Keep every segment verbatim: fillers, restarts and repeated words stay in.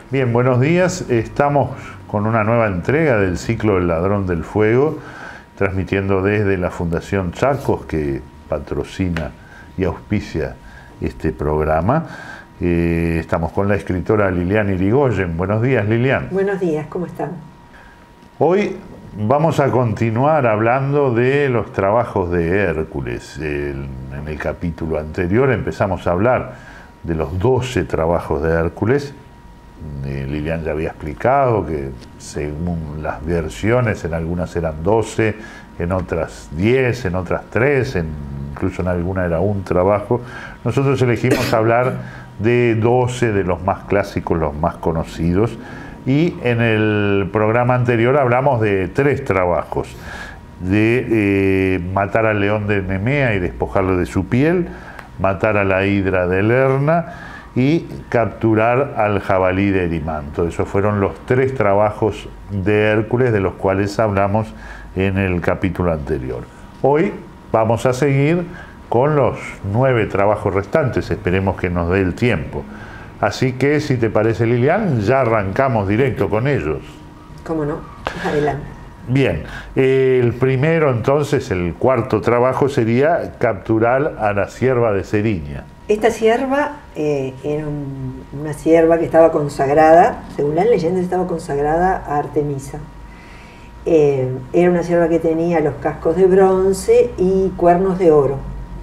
Bien, buenos días. Estamos con una nueva entrega del ciclo El Ladrón del Fuego, transmitiendo desde la Fundación Chacos, que patrocina y auspicia este programa. Eh, estamos con la escritora Lilian Irigoyen. Buenos días, Lilian. Buenos días, ¿cómo están? Hoy vamos a continuar hablando de los trabajos de Hércules. El, en el capítulo anterior empezamos a hablar de los doce trabajos de Hércules. Eh, Lilian ya había explicado que según las versiones, en algunas eran doce, en otras diez, en otras tres, en, incluso en alguna era un trabajo. Nosotros elegimos hablar de doce de los más clásicos, los más conocidos, y en el programa anterior hablamos de tres trabajos: de eh, matar al león de Nemea y despojarlo de su piel, matar a la hidra de Lerna y capturar al jabalí de Erimanto. Esos fueron los tres trabajos de Hércules de los cuales hablamos en el capítulo anterior. Hoy vamos a seguir con los nueve trabajos restantes, esperemos que nos dé el tiempo. Así que, si te parece, Lilian, ya arrancamos directo con ellos. ¿Cómo no? Adelante. Bien, el primero entonces, el cuarto trabajo, sería capturar a la cierva de Seriña. Esta cierva eh, era un, una cierva que estaba consagrada, según las leyendas estaba consagrada a Artemisa. Eh, era una cierva que tenía los cascos de bronce y cuernos de oro.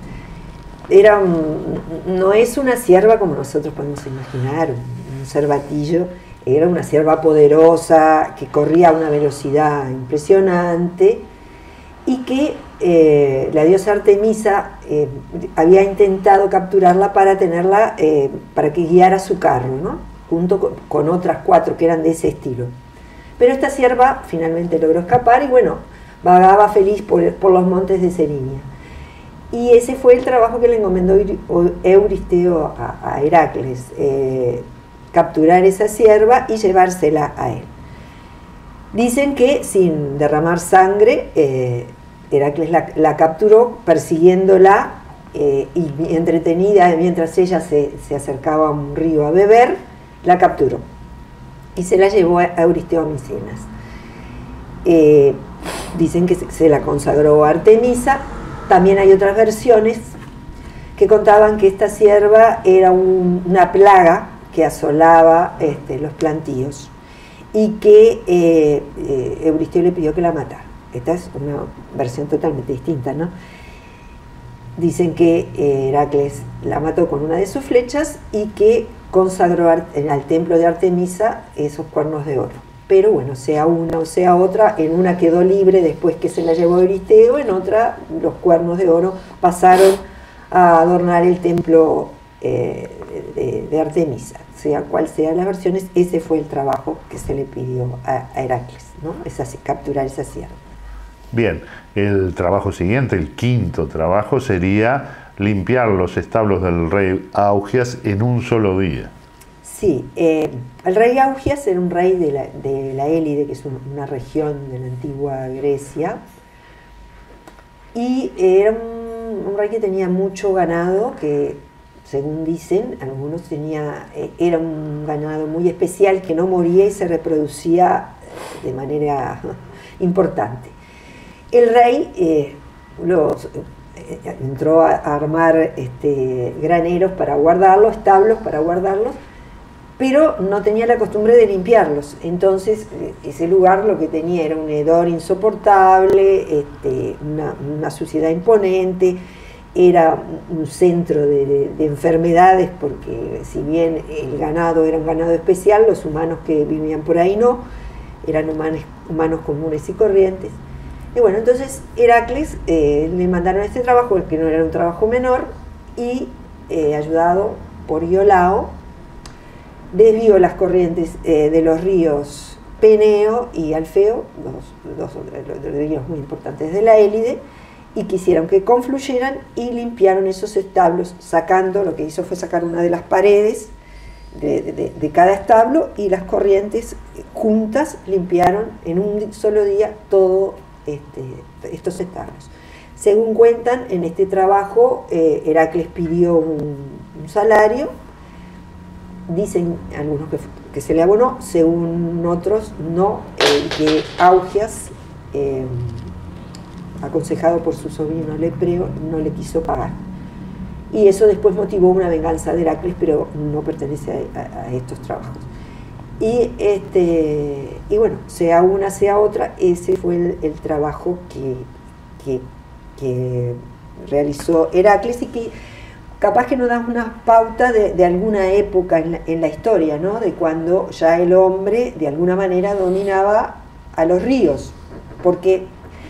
Era un, no es una cierva como nosotros podemos imaginar, un, un cervatillo. Era una cierva poderosa que corría a una velocidad impresionante y que eh, la diosa Artemisa eh, había intentado capturarla para tenerla, eh, para que guiara su carro, ¿no? Junto con, con otras cuatro que eran de ese estilo. Pero esta cierva finalmente logró escapar y bueno, vagaba feliz por, por los montes de Seriña. Y ese fue el trabajo que le encomendó Euristeo a, a Heracles, eh, capturar esa cierva y llevársela a él. Dicen que sin derramar sangre, eh, Heracles la, la capturó persiguiéndola eh, y entretenida mientras ella se, se acercaba a un río a beber, la capturó y se la llevó a Euristeo a Micenas. Eh, dicen que se, se la consagró a Artemisa. También hay otras versiones que contaban que esta cierva era un, una plaga que asolaba este, los plantíos y que eh, eh, Euristeo le pidió que la matara. Esta es una versión totalmente distinta, ¿no? Dicen que eh, Heracles la mató con una de sus flechas y que consagró al, al templo de Artemisa esos cuernos de oro. Pero bueno, sea una o sea otra, en una quedó libre después que se la llevó Euristeo, en otra los cuernos de oro pasaron a adornar el templo eh, de, de Artemisa. Sea cual sea las versiones, ese fue el trabajo que se le pidió a, a Heracles, ¿no? Es así, capturar esa cierva. Bien, el trabajo siguiente, el quinto trabajo, sería limpiar los establos del rey Augias en un solo día. Sí, eh, el rey Augias era un rey de la, de la Élide, que es un, una región de la antigua Grecia, y era un, un rey que tenía mucho ganado, que según dicen, algunos tenía, eh, era un ganado muy especial que no moría y se reproducía de manera importante. El rey eh, los, eh, entró a, a armar este, graneros para guardarlos, establos para guardarlos, pero no tenía la costumbre de limpiarlos. Entonces ese lugar lo que tenía era un hedor insoportable, este, una, una suciedad imponente, era un centro de, de, de enfermedades, porque si bien el ganado era un ganado especial, los humanos que vivían por ahí no, eran humanos, humanos comunes y corrientes. Y bueno, entonces Heracles eh, le mandaron este trabajo, que no era un trabajo menor, y eh, ayudado por Iolao, desvió las corrientes eh, de los ríos Peneo y Alfeo, dos, dos, dos ríos muy importantes de la Élide, y quisieron que confluyeran y limpiaron esos establos, sacando, lo que hizo fue sacar una de las paredes de, de, de cada establo, y las corrientes juntas limpiaron en un solo día todos este, estos establos. Según cuentan, en este trabajo eh, Heracles pidió un, un salario dicen algunos que, que se le abonó, según otros no, eh, que Augias, eh, aconsejado por su sobrino Lepreo, no le quiso pagar. Y eso después motivó una venganza de Heracles, pero no pertenece a, a, a estos trabajos. Y, este, y bueno, sea una, sea otra, ese fue el, el trabajo que, que, que realizó Heracles y que capaz que nos da una pauta de, de alguna época en la, en la historia, ¿no? De cuando ya el hombre de alguna manera dominaba a los ríos, porque,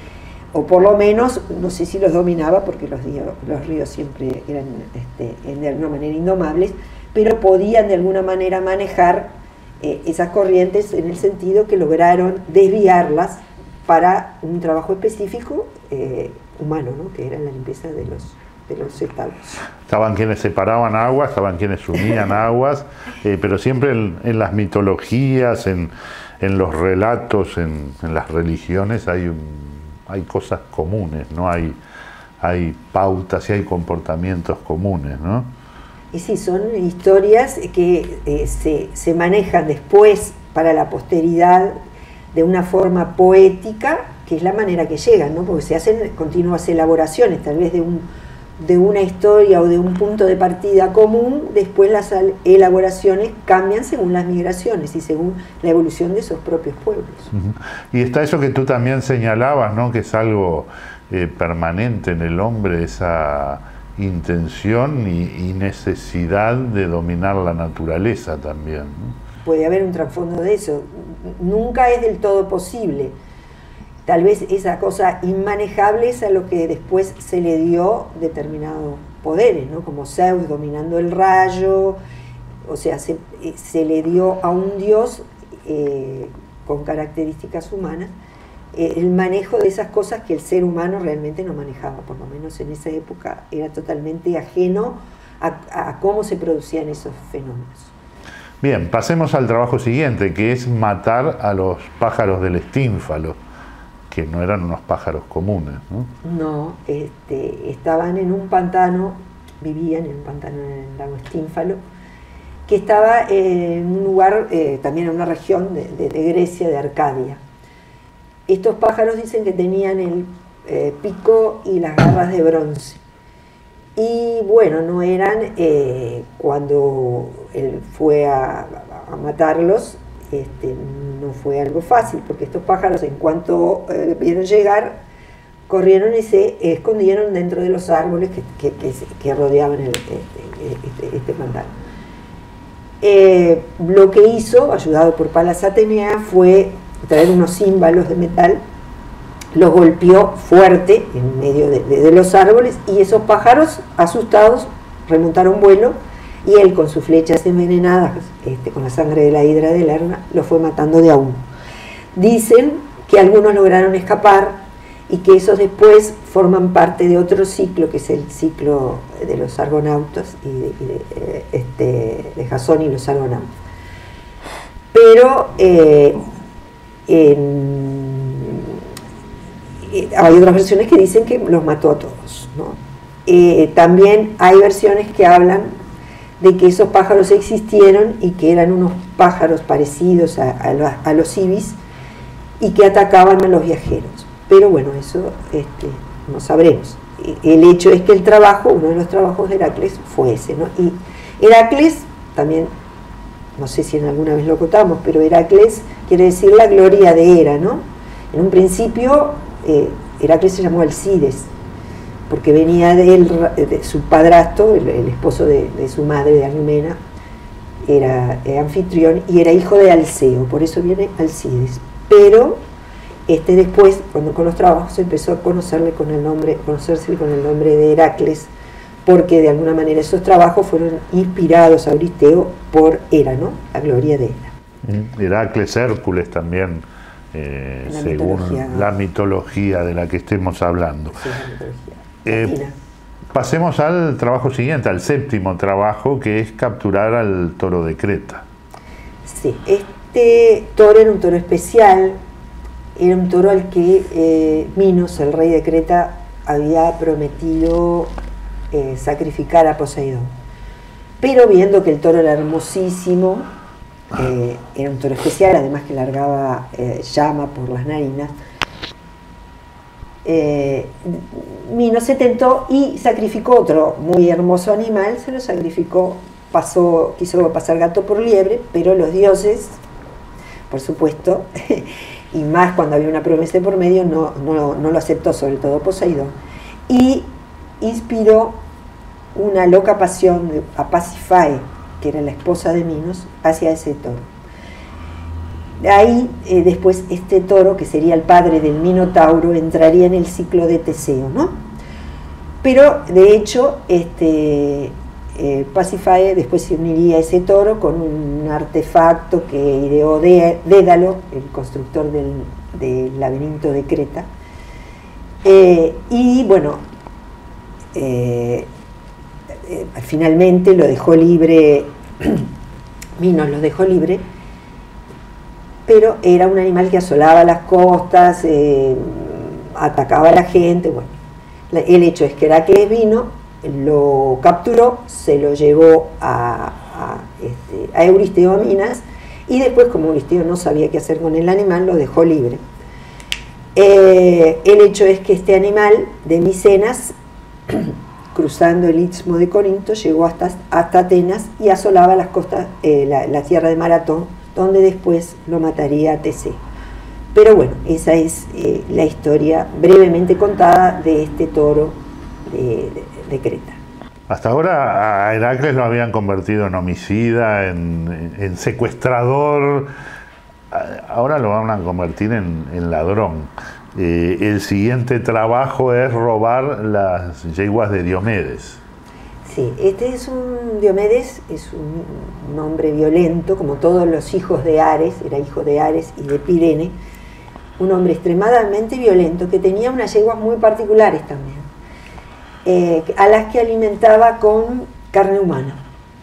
o por lo menos, no sé si los dominaba, porque los ríos, los ríos siempre eran este, de alguna manera indomables, pero podían de alguna manera manejar eh, esas corrientes en el sentido que lograron desviarlas para un trabajo específico eh, humano, ¿no? Que era la limpieza de los de los establos. Estaban quienes separaban aguas, estaban quienes sumían aguas, eh, pero siempre en, en las mitologías, en, en los relatos, en, en las religiones hay, un, hay cosas comunes, ¿no? Hay, hay pautas y hay comportamientos comunes, ¿no? Y sí, son historias que eh, se, se manejan después para la posteridad de una forma poética, que es la manera que llegan, ¿no? Porque se hacen continuas elaboraciones, tal vez de un de una historia o de un punto de partida común, después las elaboraciones cambian según las migraciones y según la evolución de esos propios pueblos. Uh-huh. Y está eso que tú también señalabas, ¿no? Que es algo eh, permanente en el hombre, esa intención y, y necesidad de dominar la naturaleza también, ¿no? Puede haber un trasfondo de eso. Nunca es del todo posible. Tal vez esa cosa inmanejable es a lo que después se le dio determinados poderes, ¿no? Como Zeus dominando el rayo, o sea, se, se le dio a un dios eh, con características humanas eh, el manejo de esas cosas que el ser humano realmente no manejaba, por lo menos en esa época era totalmente ajeno a, a cómo se producían esos fenómenos. Bien, pasemos al trabajo siguiente, que es matar a los pájaros del estínfalo, que no eran unos pájaros comunes, ¿no? No, este, estaban en un pantano, vivían en un pantano en el lago Estínfalo, que estaba en un lugar, eh, también en una región de, de, de Grecia, de Arcadia. Estos pájaros dicen que tenían el eh, pico y las garras de bronce. Y bueno, no eran, eh, cuando él fue a, a matarlos, Este, no fue algo fácil, porque estos pájaros, en cuanto eh, vieron llegar, corrieron y se escondieron dentro de los árboles que, que, que, que rodeaban el, este, este, este pantano. Eh, lo que hizo, ayudado por Palas Atenea, fue traer unos címbalos de metal, los golpeó fuerte en medio de, de, de los árboles, y esos pájaros, asustados, remontaron vuelo, y él, con sus flechas envenenadas, este, con la sangre de la hidra de Lerna, lo fue matando de a uno. Dicen que algunos lograron escapar y que esos después forman parte de otro ciclo, que es el ciclo de los argonautas y de, y de, este, de Jasón y los argonautas. Pero eh, en, eh, hay otras versiones que dicen que los mató a todos, ¿no? Eh, también hay versiones que hablan de que esos pájaros existieron y que eran unos pájaros parecidos a, a, los, a los ibis y que atacaban a los viajeros. Pero bueno, eso este, no sabremos. El hecho es que el trabajo, uno de los trabajos de Heracles fue ese, ¿no? Y Heracles, también, no sé si en alguna vez lo contamos, pero Heracles quiere decir la gloria de Hera, ¿no? En un principio, eh, Heracles se llamó Alcides, porque venía de, él, de su padrastro, el, el esposo de, de su madre, de Alcmena, era, era anfitrión y era hijo de Alceo, por eso viene Alcides. Pero este después, cuando con los trabajos, empezó a conocerle con el nombre, conocerse con el nombre de Heracles, porque de alguna manera esos trabajos fueron inspirados a Euristeo por Hera, ¿no? La gloria de Hera. Heracles, Hércules también, eh, la según mitología, ¿no? la mitología de la que estemos hablando. Sí, la mitología. Eh, pasemos al trabajo siguiente, al séptimo trabajo, que es capturar al toro de Creta. Sí, este toro era un toro especial, era un toro al que eh, Minos, el rey de Creta, había prometido eh, sacrificar a Poseidón. pero viendo que el toro era hermosísimo, eh, era un toro especial, además que largaba eh, llama por las narinas, eh, Minos se tentó y sacrificó otro muy hermoso animal, se lo sacrificó, pasó, quiso pasar gato por liebre, pero los dioses, por supuesto, y más cuando había una promesa por medio, no, no, no lo aceptó, sobre todo Poseidón, y inspiró una loca pasión de, a Pasífae, que era la esposa de Minos, hacia ese toro. De ahí, eh, después, este toro, que sería el padre del Minotauro, entraría en el ciclo de Teseo, ¿no? Pero, de hecho, este, eh, Pasífae después se uniría a ese toro con un artefacto que ideó de, Dédalo, el constructor del, del laberinto de Creta. Eh, y, bueno, eh, eh, finalmente lo dejó libre, Minos lo dejó libre, pero era un animal que asolaba las costas, eh, atacaba a la gente. Bueno, el hecho es que Heracles vino, lo capturó, se lo llevó a, a, este, a Euristeo a Minas, y después, como Euristeo no sabía qué hacer con el animal, lo dejó libre. Eh, el hecho es que este animal de Micenas, cruzando el istmo de Corinto, llegó hasta, hasta Atenas y asolaba las costas, eh, la, la tierra de Maratón, donde después lo mataría Teseo. Pero bueno, esa es eh, la historia brevemente contada de este toro de, de, de Creta. Hasta ahora a Heracles lo habían convertido en homicida, en, en secuestrador, ahora lo van a convertir en, en ladrón. Eh, el siguiente trabajo es robar las yeguas de Diomedes. Sí, este es un Diomedes, es un, un hombre violento, como todos los hijos de Ares, era hijo de Ares y de Pirene, un hombre extremadamente violento que tenía unas yeguas muy particulares también, eh, a las que alimentaba con carne humana.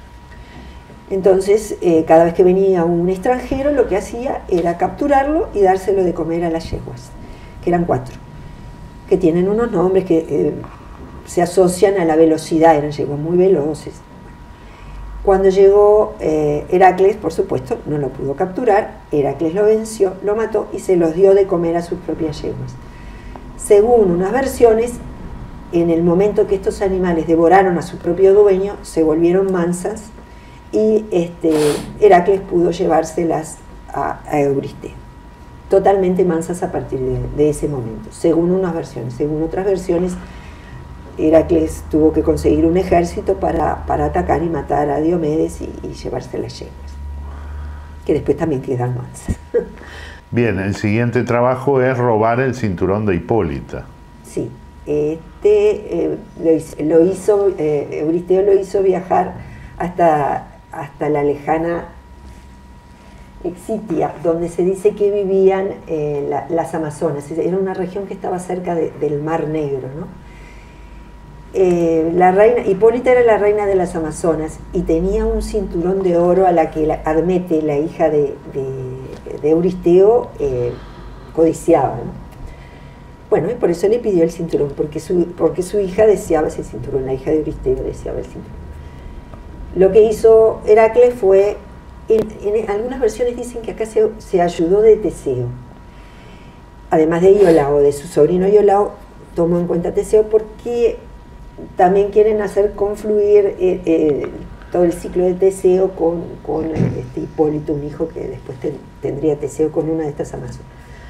Entonces, eh, cada vez que venía un extranjero, lo que hacía era capturarlo y dárselo de comer a las yeguas, que eran cuatro, que tienen unos nombres que eh, se asocian a la velocidad, eran yeguas muy veloces. Cuando llegó eh, Heracles, por supuesto, no lo pudo capturar, Heracles lo venció, lo mató y se los dio de comer a sus propias yeguas. Según unas versiones, en el momento que estos animales devoraron a su propio dueño, se volvieron mansas y este, Heracles pudo llevárselas a, a Euristeo. Totalmente mansas a partir de, de ese momento, según unas versiones. Según otras versiones, Heracles tuvo que conseguir un ejército para, para atacar y matar a Diomedes y, y llevarse las yeguas, que después también quedan mansas. Bien, el siguiente trabajo es robar el cinturón de Hipólita. Sí, este, eh, lo hizo, lo hizo eh, Euristeo lo hizo viajar hasta, hasta la lejana Excitia, donde se dice que vivían eh, la, las Amazonas. Era una región que estaba cerca de, del Mar Negro, ¿no? Eh, la reina, Hipólita era la reina de las Amazonas y tenía un cinturón de oro a la que la, Admete, la hija de, de, de Euristeo, eh, codiciaba, ¿no? Bueno, y por eso le pidió el cinturón, porque su, porque su hija deseaba ese cinturón, la hija de Euristeo deseaba el cinturón. Lo que hizo Heracles fue, en, en algunas versiones dicen que acá se, se ayudó de Teseo, además de Iolao, de su sobrino Iolao, tomó en cuenta a Teseo porque también quieren hacer confluir eh, eh, todo el ciclo de Teseo con, con este Hipólito, un hijo que después te, tendría Teseo con una de estas amazonas.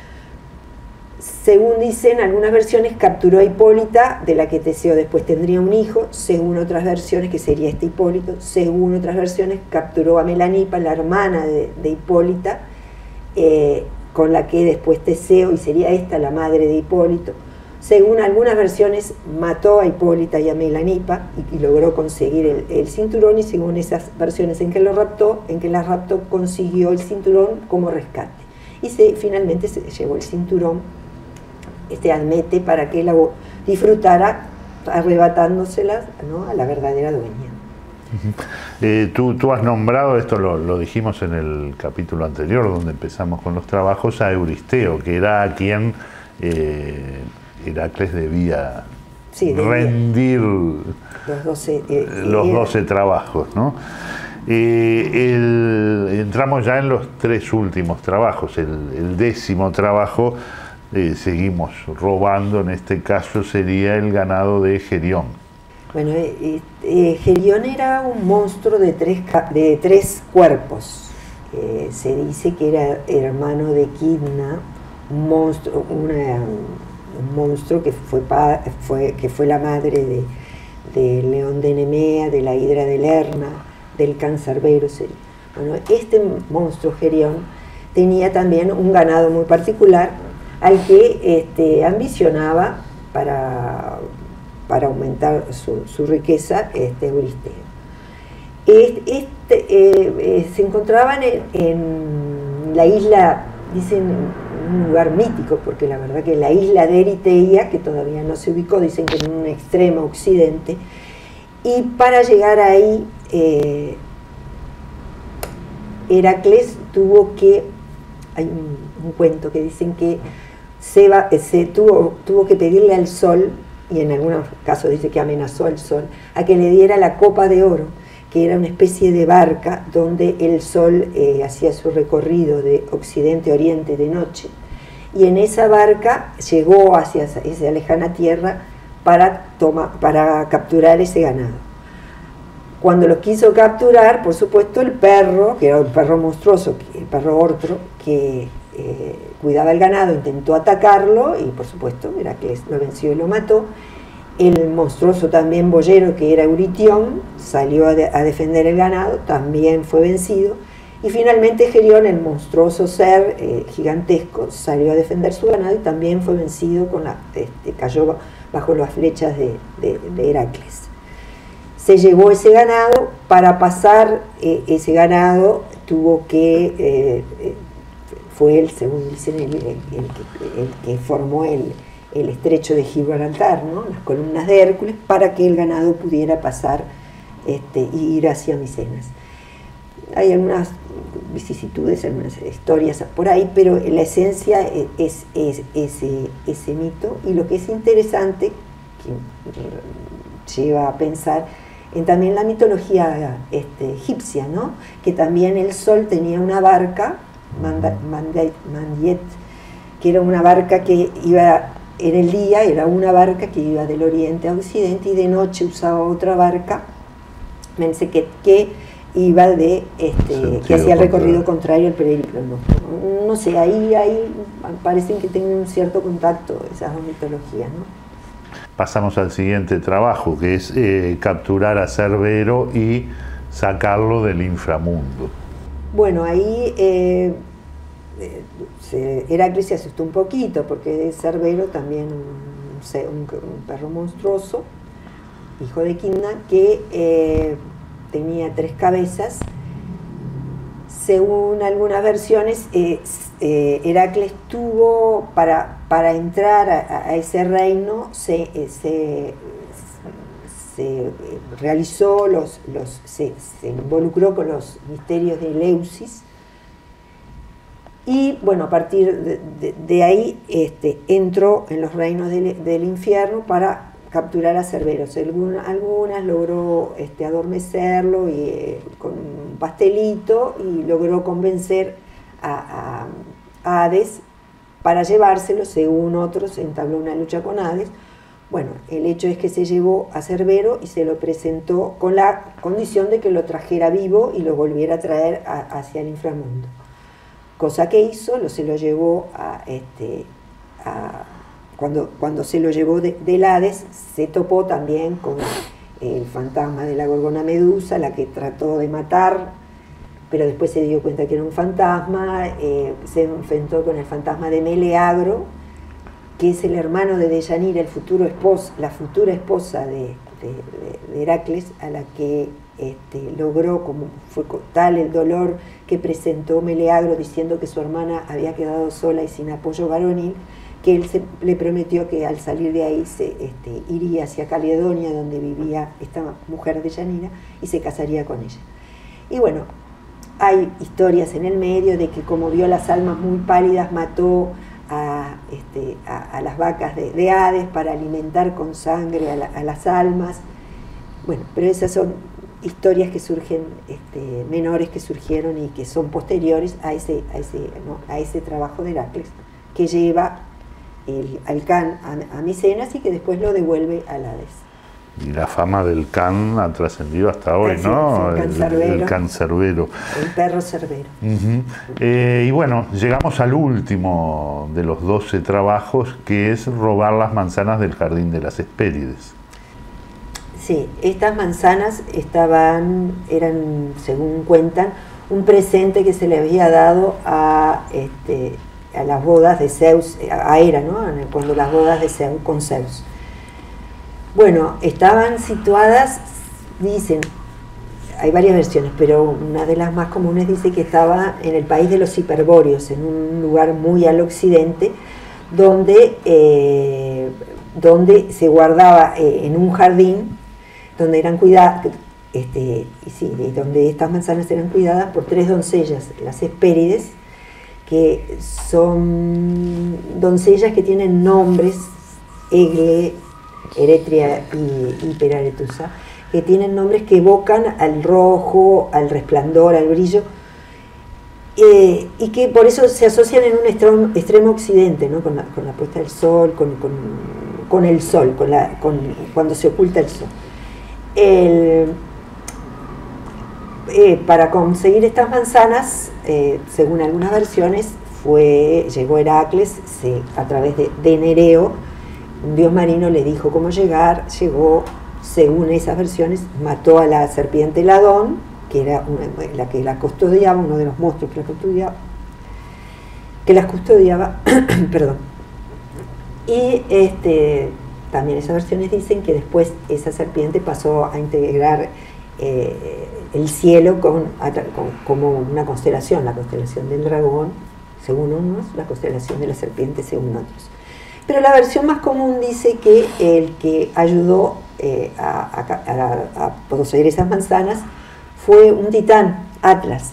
Según dicen algunas versiones, capturó a Hipólita, de la que Teseo después tendría un hijo. Según otras versiones, que sería este Hipólito. Según otras versiones, capturó a Melanipa, la hermana de, de Hipólita, eh, con la que después Teseo, y sería esta la madre de Hipólito. Según algunas versiones, mató a Hipólita y a Melanipa y, y logró conseguir el, el cinturón, y según esas versiones en que lo raptó, en que la raptó, consiguió el cinturón como rescate. Y se, finalmente se llevó el cinturón, este Admete, para que la disfrutara arrebatándoselas, ¿no?, a la verdadera dueña. Uh-huh. eh, tú, tú has nombrado, esto lo, lo dijimos en el capítulo anterior, donde empezamos con los trabajos, a Euristeo, que era a quien... Eh, Heracles debía sí, rendir los doce, eh, los era, doce trabajos, ¿no? Eh, el, entramos ya en los tres últimos trabajos. El, el décimo trabajo, eh, seguimos robando, en este caso sería el ganado de Gerión. Bueno, eh, eh, Gerión era un monstruo de tres, de tres cuerpos. Eh, se dice que era hermano de Quidna, un monstruo, una, un monstruo que fue, fue, que fue la madre de, de León de Nemea, de la Hidra de Lerna, del Cancerbero. Bueno, este monstruo Gerión tenía también un ganado muy particular al que este, ambicionaba para, para aumentar su, su riqueza este, Euristeo. Este, este, eh, eh, se encontraban en, en la isla, dicen un lugar mítico, porque la verdad que la isla de Eriteia, que todavía no se ubicó, dicen que en un extremo occidente, y para llegar ahí eh, Heracles tuvo que, hay un, un cuento que dicen que Seba, se tuvo, tuvo que pedirle al sol, y en algunos casos dice que amenazó al sol, a que le diera la copa de oro, que era una especie de barca donde el sol eh, hacía su recorrido de occidente a oriente de noche, y en esa barca llegó hacia esa, esa lejana tierra para, toma, para capturar ese ganado. Cuando los quiso capturar, por supuesto, el perro, que era un perro monstruoso, el perro Ortro, que eh, cuidaba el ganado, intentó atacarlo y, por supuesto, Heracles lo venció y lo mató. El monstruoso también boyero, que era Euritión, salió a, de, a defender el ganado, también fue vencido. Y finalmente Gerión, el monstruoso ser eh, gigantesco, salió a defender su ganado y también fue vencido, con la, este, cayó bajo las flechas de, de, de Heracles. Se llevó ese ganado. Para pasar eh, ese ganado tuvo que, eh, eh, fue él, según dicen, el, el, el, el que formó el, el estrecho de Gibraltar, ¿no? Las columnas de Hércules, para que el ganado pudiera pasar este, y ir hacia Micenas. Hay algunas vicisitudes, algunas historias por ahí, pero la esencia es, es, es ese, ese mito, y lo que es interesante, que lleva a pensar en también la mitología este, egipcia, ¿no? Que también el sol tenía una barca, Mandiet, que era una barca que iba en el día, era una barca que iba del oriente a occidente, y de noche usaba otra barca, que, que iba de, este, que hacía el recorrido contrario al periplo. No, no sé, ahí, ahí parecen que tienen un cierto contacto esas dos mitologías, ¿no? Pasamos al siguiente trabajo, que es eh, capturar a Cerbero y sacarlo del inframundo. Bueno, ahí eh, eh, Heracles se asustó un poquito, porque Cerbero también un, un, un perro monstruoso, hijo de Quidna, que eh, tenía tres cabezas. Según algunas versiones, eh, eh, Heracles tuvo, para, para entrar a, a ese reino, se, eh, se, se realizó, los, los, se, se involucró con los misterios de Eleusis, y bueno, a partir de, de, de ahí este, entró en los reinos del, del infierno para capturar a Cerbero. Algunas, algunas logró este, adormecerlo y, eh, con un pastelito, y logró convencer a, a, a Hades para llevárselo. Según otros, entabló una lucha con Hades. Bueno, el hecho es que se llevó a Cerbero y se lo presentó con la condición de que lo trajera vivo y lo volviera a traer a, hacia el inframundo. Cosa que hizo, lo, se lo llevó a... Este, a Cuando, cuando se lo llevó de, del Hades, se topó también con el fantasma de la Gorgona Medusa, la que trató de matar, pero después se dio cuenta que era un fantasma. Eh, se enfrentó con el fantasma de Meleagro, que es el hermano de Deyanira, el futuro esposo, la futura esposa de, de, de Heracles, a la que este, logró, como fue tal el dolor que presentó Meleagro diciendo que su hermana había quedado sola y sin apoyo varonil, que él se, le prometió que al salir de ahí se este, iría hacia Caledonia, donde vivía esta mujer de Yanira, y se casaría con ella. Y bueno, hay historias en el medio de que, como vio las almas muy pálidas, mató a, este, a, a las vacas de, de Hades para alimentar con sangre a, la, a las almas. Bueno, pero esas son historias que surgen, este, menores que surgieron y que son posteriores a ese, a ese, ¿no? a ese trabajo de Heracles, que lleva el, al Can a, a Micenas y que después lo devuelve al Hades. Y la fama del Can ha trascendido hasta hoy, Así, ¿no? sí, el cancerbero. El, el cancerbero. El perro cerbero. Uh-huh. eh, y bueno, llegamos al último de los doce trabajos, que es robar las manzanas del jardín de las Hespérides. Sí, estas manzanas estaban, eran, según cuentan, un presente que se le había dado a, este, a las bodas de Zeus, a Hera, ¿no? Cuando las bodas de Zeus, con Zeus. Bueno, estaban situadas, dicen, hay varias versiones, pero una de las más comunes dice que estaba en el país de los Hiperbóreos, en un lugar muy al occidente, donde, eh, donde se guardaba eh, en un jardín, donde eran cuidadas, este, sí, donde estas manzanas eran cuidadas por tres doncellas, las Hespérides, que son doncellas que tienen nombres, Egle, Eretria y, y Peraretusa, que tienen nombres que evocan al rojo, al resplandor, al brillo, eh, y que por eso se asocian en un extremo, extremo occidente, ¿no? con, la, con la puesta del sol, con, con, con el sol, con la, con, cuando se oculta el sol. El, eh, para conseguir estas manzanas, eh, según algunas versiones, fue, llegó Heracles se, a través de, de Nereo, un dios marino le dijo cómo llegar, llegó, según esas versiones, mató a la serpiente Ladón, que era una, la que la custodiaba, uno de los monstruos que la custodiaba, que las custodiaba, perdón, y este... También esas versiones dicen que después esa serpiente pasó a integrar eh, el cielo con, con, como una constelación, la constelación del dragón, según unos, la constelación de la serpiente, según otros. Pero la versión más común dice que el que ayudó eh, a, a, a, a poseer esas manzanas fue un titán, Atlas.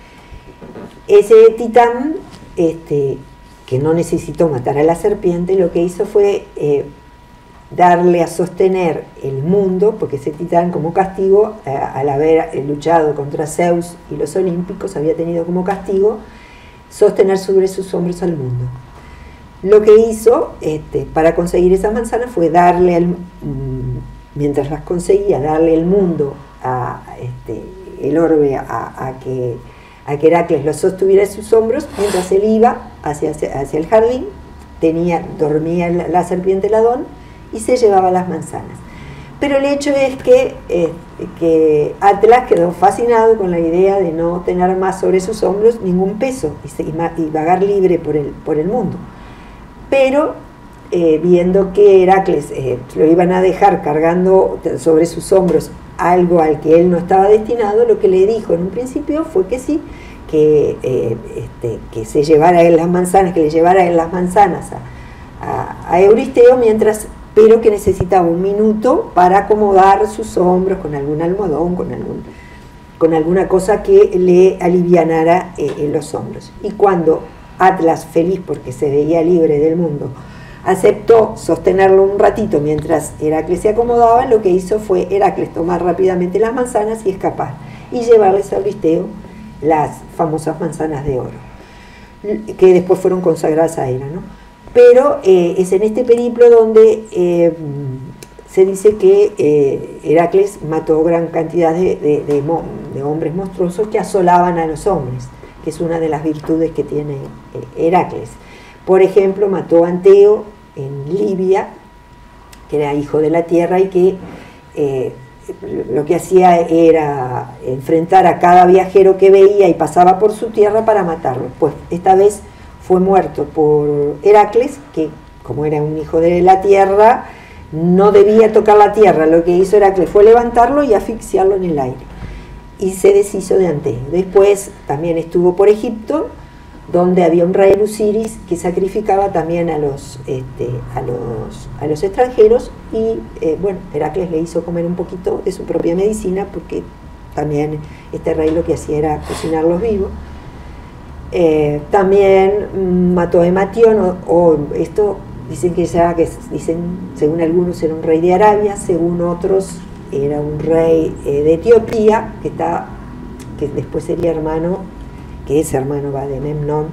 Ese titán, este, que no necesitó matar a la serpiente, lo que hizo fue... Eh, darle a sostener el mundo, porque ese titán como castigo, eh, al haber luchado contra Zeus y los olímpicos, había tenido como castigo sostener sobre sus hombros al mundo. Lo que hizo este, para conseguir esas manzanas fue darle, al, mientras las conseguía, darle el mundo, a, este, el orbe, a, a, que, a que Heracles lo sostuviera en sus hombros, mientras él iba hacia, hacia el jardín, tenía, dormía la, la serpiente Ladón, y se llevaba las manzanas. Pero el hecho es que, eh, que Atlas quedó fascinado con la idea de no tener más sobre sus hombros ningún peso y, se, y vagar libre por el, por el mundo. Pero eh, viendo que Heracles eh, lo iban a dejar cargando sobre sus hombros algo al que él no estaba destinado, lo que le dijo en un principio fue que sí, que, eh, este, que se llevara él las manzanas, que le llevara él las manzanas a, a, a Euristeo, mientras... pero que necesitaba un minuto para acomodar sus hombros con algún almohadón, con, algún, con alguna cosa que le alivianara eh, en los hombros. Y cuando Atlas, feliz porque se veía libre del mundo, aceptó sostenerlo un ratito mientras Heracles se acomodaba, lo que hizo fue Heracles tomar rápidamente las manzanas y escapar, y llevarles a Euristeo las famosas manzanas de oro, que después fueron consagradas a Hera, ¿no? Pero eh, es en este periplo donde eh, se dice que eh, Heracles mató gran cantidad de, de, de, de hombres monstruosos que asolaban a los hombres, que es una de las virtudes que tiene eh, Heracles. Por ejemplo, mató a Anteo en Libia, que era hijo de la tierra y que eh, lo que hacía era enfrentar a cada viajero que veía y pasaba por su tierra para matarlo. Pues esta vez fue muerto por Heracles, que como era un hijo de la tierra, no debía tocar la tierra. Lo que hizo Heracles fue levantarlo y asfixiarlo en el aire. Y se deshizo de Anteo. Después también estuvo por Egipto, donde había un rey Luciris que sacrificaba también a los, este, a los, a los extranjeros, y eh, bueno, Heracles le hizo comer un poquito de su propia medicina, porque también este rey lo que hacía era cocinarlos vivos. Eh, también mató a Ematión, o, o esto dicen que ya, que dicen, según algunos era un rey de Arabia, según otros era un rey eh, de Etiopía, que, está, que después sería hermano, que es hermano va de Memnón,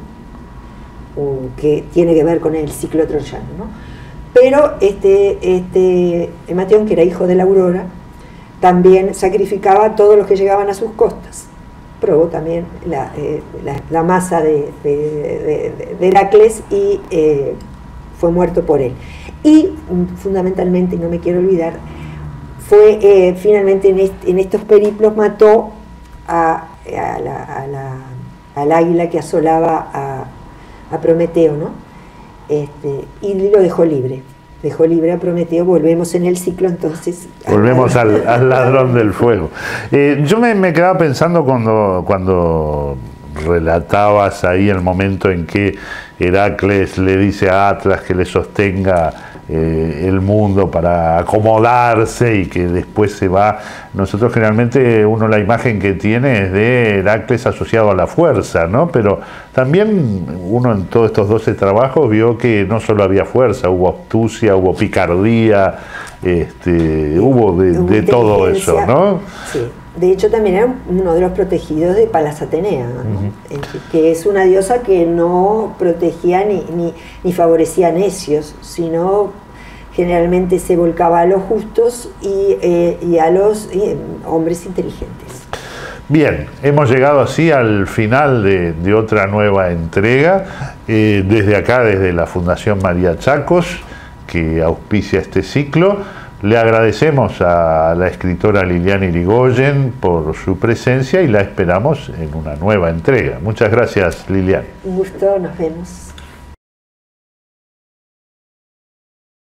o que tiene que ver con el ciclo troyano, ¿no? Pero este, este Ematión, que era hijo de la Aurora, también sacrificaba a todos los que llegaban a sus costas. Probó también la, eh, la, la masa de, de, de, de Heracles y eh, fue muerto por él. Y fundamentalmente, y no me quiero olvidar, fue eh, finalmente en, est, en estos periplos mató a, a la, a la, al águila que asolaba a, a Prometeo, ¿no? Este, y lo dejó libre. Dejó libre a Prometeo. Volvemos en el ciclo, entonces. Volvemos al, al ladrón del fuego. Eh, yo me, me quedaba pensando cuando, cuando relatabas ahí el momento en que Heracles le dice a Atlas que le sostenga eh, el mundo para acomodarse y que después se va. Nosotros generalmente uno la imagen que tiene es de Heracles asociado a la fuerza, ¿no? Pero también uno en todos estos doce trabajos vio que no solo había fuerza, hubo astucia, hubo picardía, este, hubo de, de todo eso, ¿no? Sí. De hecho, también era uno de los protegidos de Palas Atenea, ¿no? Uh-huh. Que es una diosa que no protegía ni, ni, ni favorecía a necios, sino generalmente se volcaba a los justos y, eh, y a los eh, hombres inteligentes. Bien, hemos llegado así al final de, de otra nueva entrega, eh, desde acá, desde la Fundación María Chacos, que auspicia este ciclo. Le agradecemos a la escritora Liliana Irigoyen por su presencia y la esperamos en una nueva entrega. Muchas gracias, Liliana. Un gusto, nos vemos.